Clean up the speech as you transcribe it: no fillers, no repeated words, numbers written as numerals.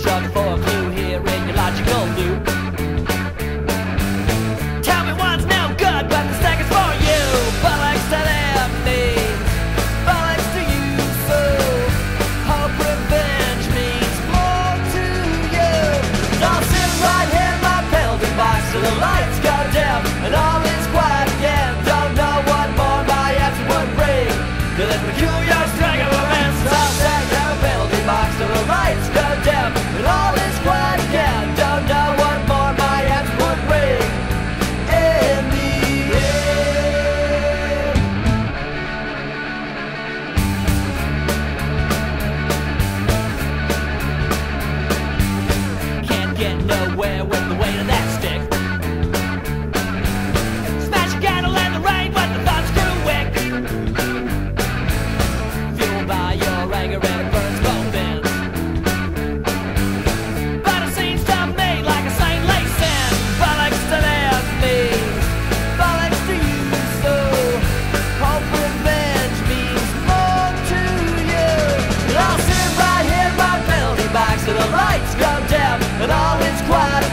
struggle for a clue here in your logical loop. Tell me one's no good, but the second's for you. Bollocks to them means bollocks to you. So hope revenge means more to you. I'll sit right here in my building box till the lights go dim and all is quiet again. Don't know what more my answer would bring to this peculiar string of events. I'll sit in a building box till the lights go dim and all is quiet again. Don't know what more my answer would bring in the end. Can't get nowhere with the weight of that stick. Smash a candle in the rain, but the thoughts grew wick. Fueled by your anger and it burns both ends. But it seems to me like a saintly sin. Bollocks to them means bollocks to you. So hope revenge means more to you. And I'll sit right here in my building box till the lights go dim and all is quiet.